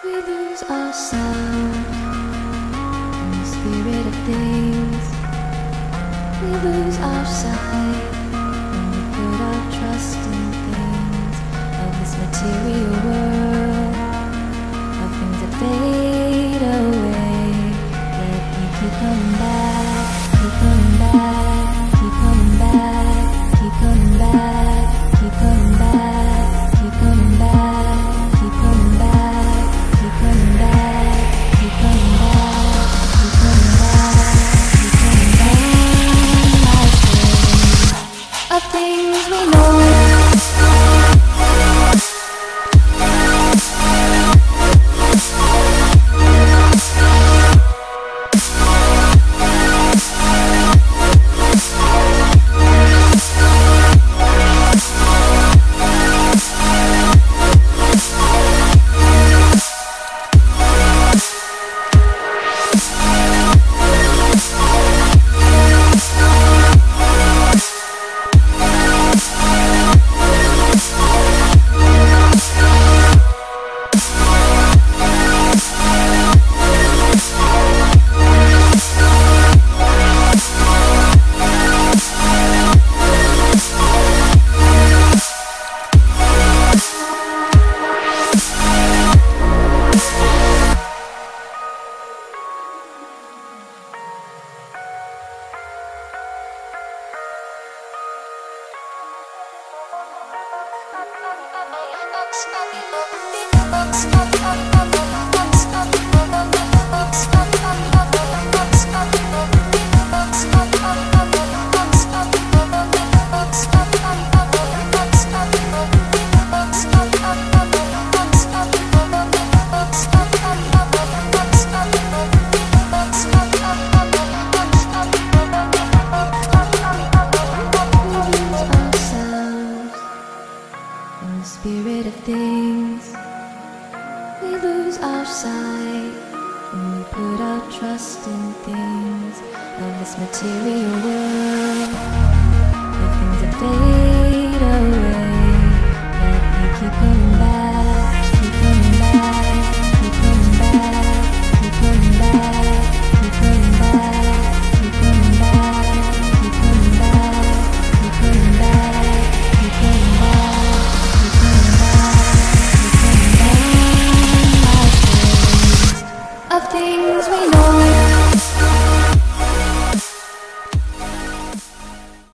We lose ourselves in the spirit of things. We lose our sight when we put our trust in things of this material world, of things that fade away. Let me keep coming back, keep coming back, keep coming back, keep coming back, keep coming back, keep coming back, keep coming back. Keep coming back, keep coming back, keep coming back, keep coming back, of things we know. Spirit of things, we lose our sight when we put our trust in things of this material world, of things that fade away. Let me keep coming back.